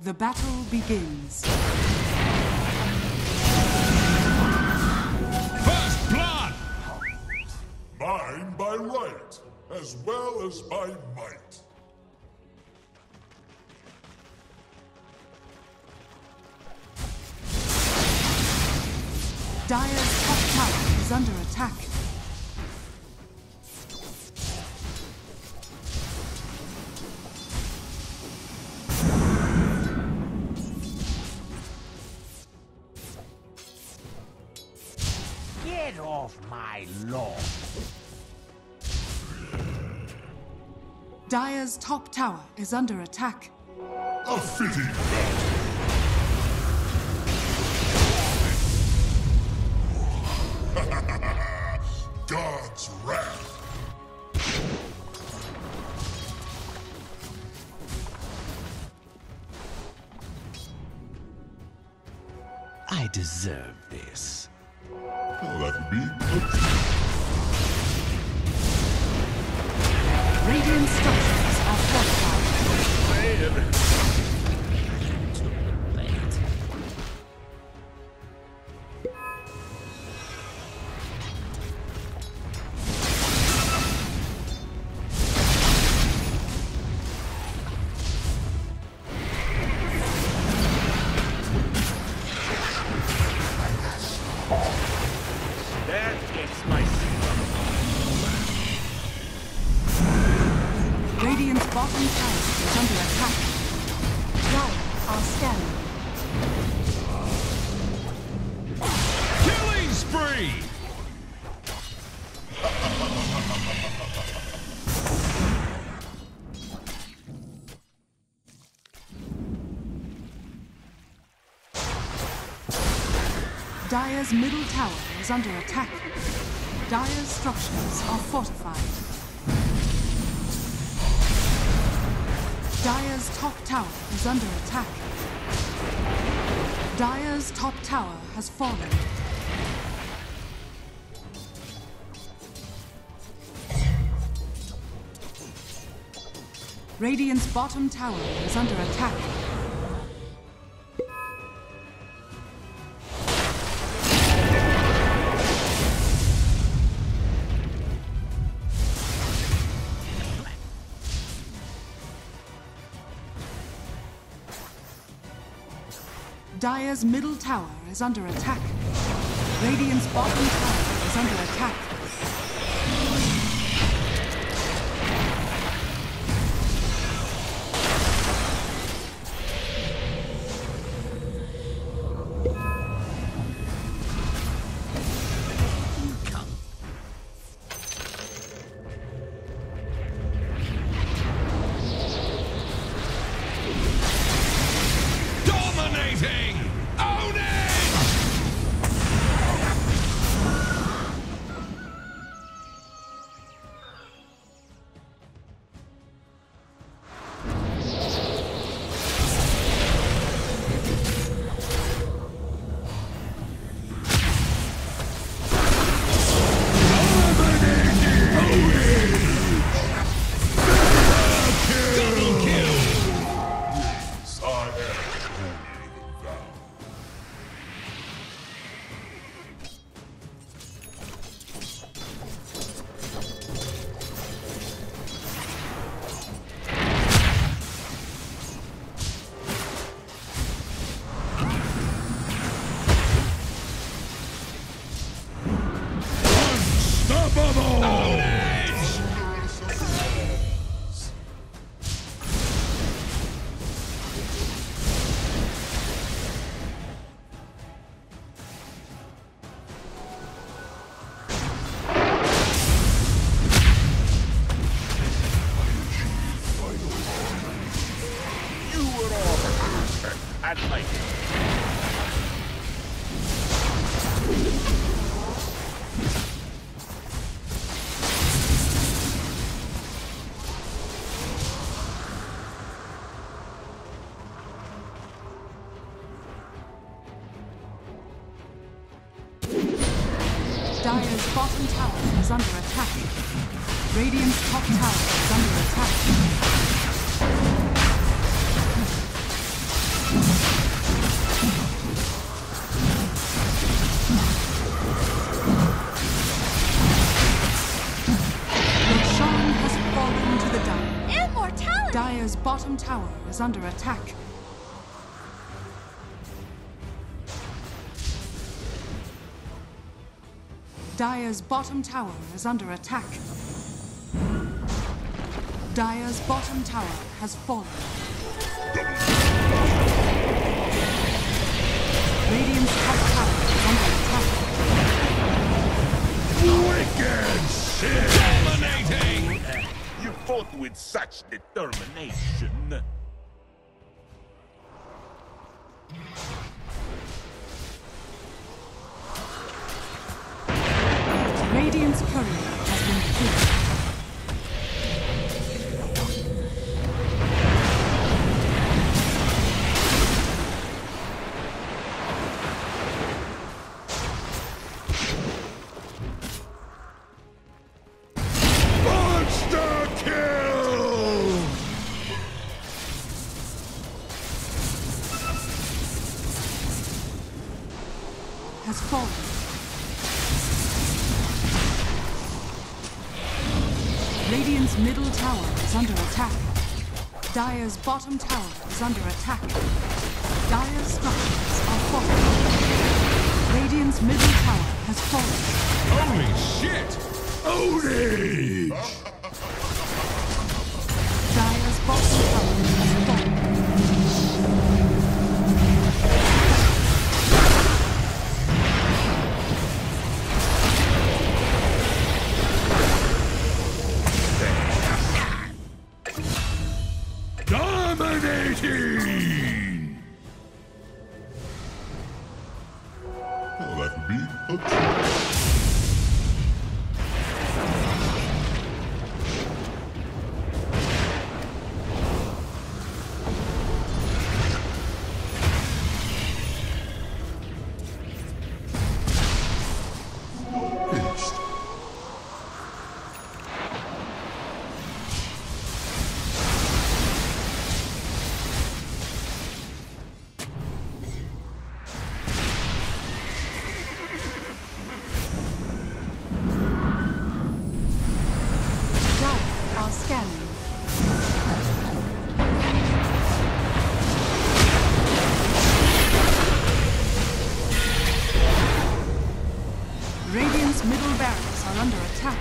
The battle begins. First blood! Mine by right, as well as by might. Dire's top tower is under attack. Get off my lawn! Dire's top tower is under attack. A fitting battle. God's wrath. I deserve this. Well, that would be Radiant structures are fortified. That gets my Radiant's bottom tower is under attack. Dire are scanning. Killing spree! Dire's middle tower is under attack. Dire's structures are fortified. Dire's top tower is under attack. Dire's top tower has fallen. Radiant's bottom tower is under attack. Dire's middle tower is under attack. Radiant's bottom tower is under attack. Dominating! Own it! Double kill! yes, I am holy thou. Unstoppable! Own it! You were all I'd like it. Dire's bottom tower is under attack. Radiant's top tower is under attack. Dire's bottom tower is under attack. Dire's bottom tower is under attack. Dire's bottom tower has fallen. Radiant's top tower is under attack. Wicked shit! Dominating! You fought with such determination. Radiant's courier has been killed. Monster kill! Has fallen. Radiant's middle tower is under attack. Dire's bottom tower is under attack. Dire's structures are fortified. Radiant's middle tower has fallen. Holy shit! Ownage! Dire's bottom tower has fallen. Dominating! Well, that would be a try. Haste. Dire are scanning. Radiant's middle barracks are under attack.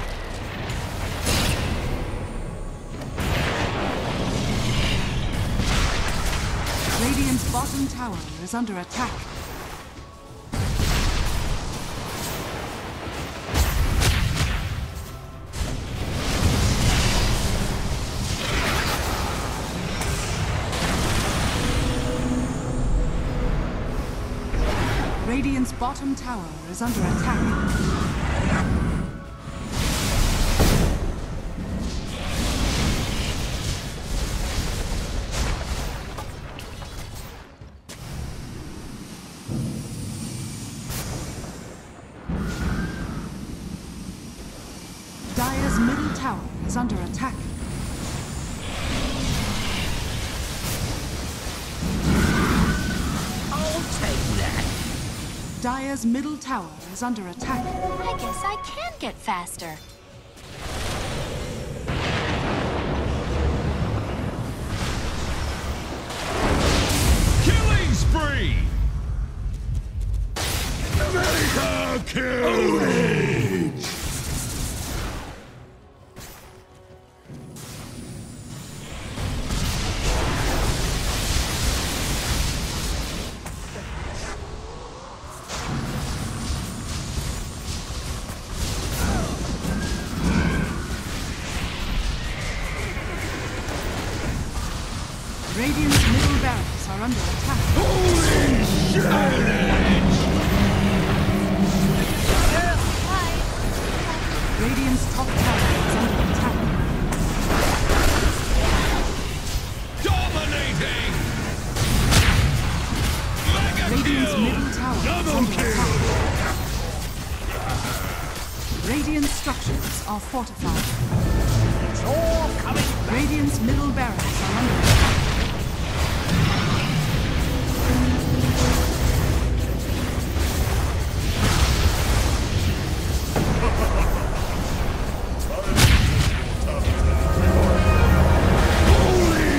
Radiant's bottom tower is under attack. Radiant's bottom tower is under attack. Dire's middle tower is under attack. I'll take that. Dire's middle tower is under attack. I guess I can get faster. Killing spree! Mega kill! Ownage! Radiant's middle barracks are under attack. Holy shit! Radiant's top tower is under attack. Dominating! Mega Radiant's kill! middle tower is Double under kill! attack. Radiant structures are fortified. It's all coming back. Radiant's middle barracks are under attack. Holy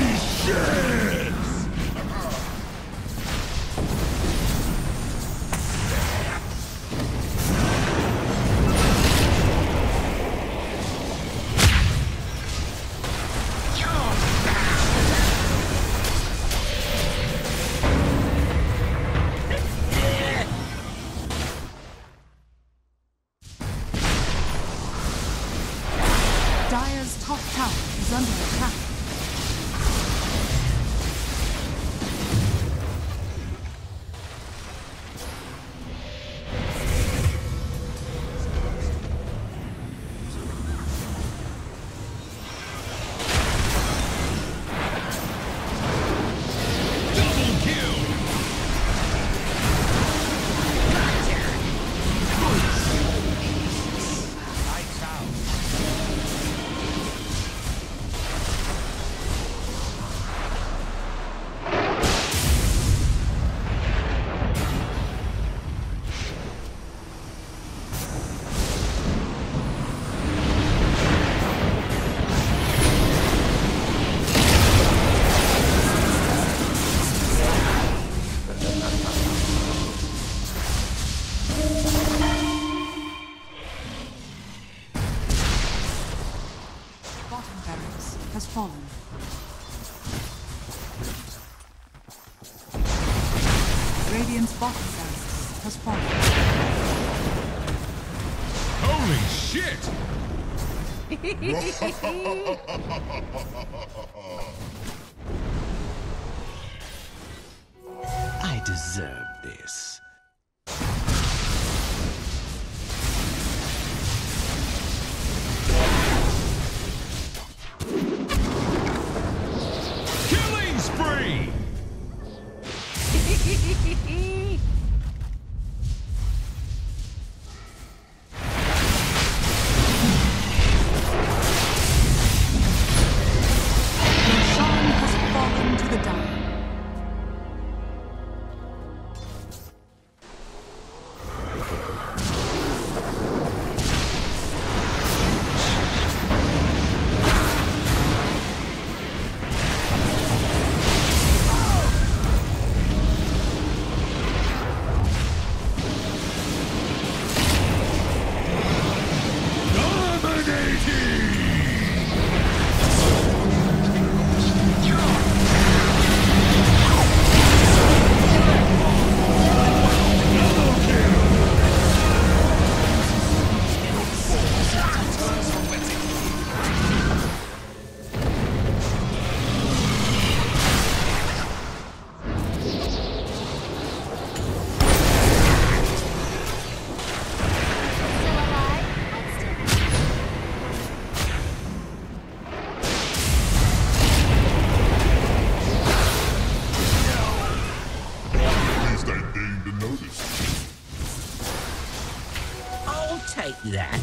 Radiant's bottom barracks has fallen. Holy shit! I deserve this. Killing spree! Roshan has fallen to the Dire. Still alive? I'm still. At least I deigned to notice. I'll take that.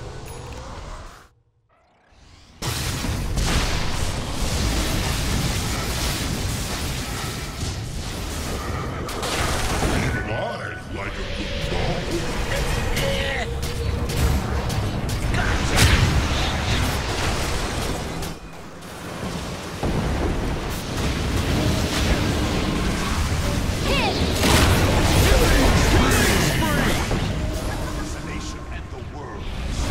Even I like a good ball. Hit! Killing spree! Isolation and the world.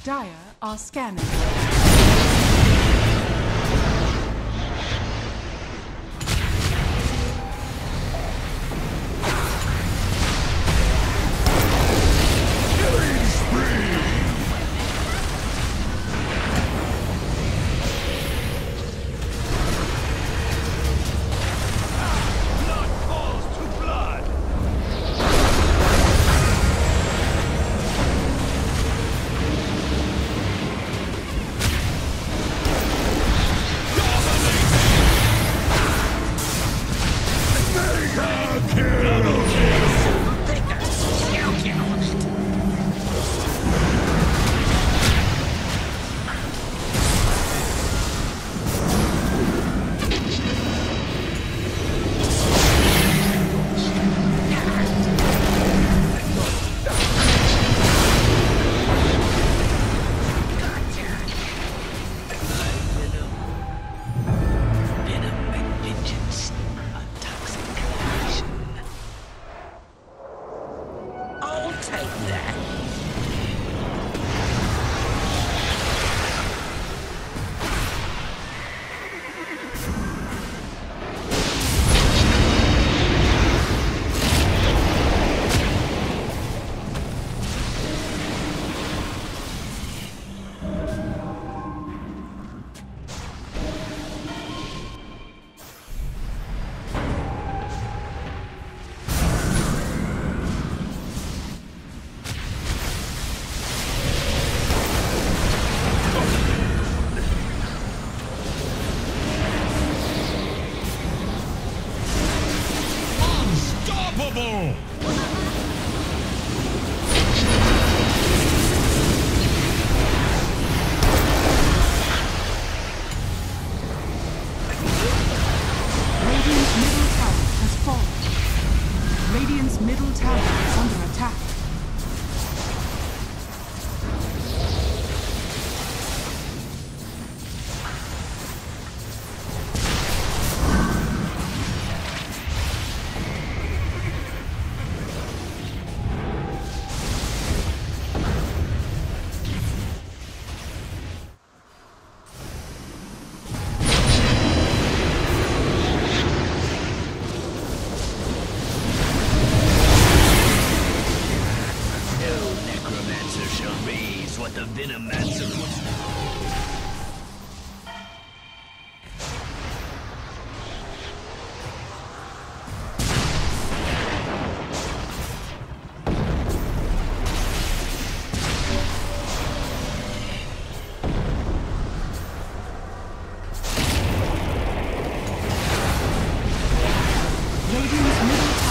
Dire are scanning. Radiant's middle tower is under attack. What the Venomancer was. Radiant's middle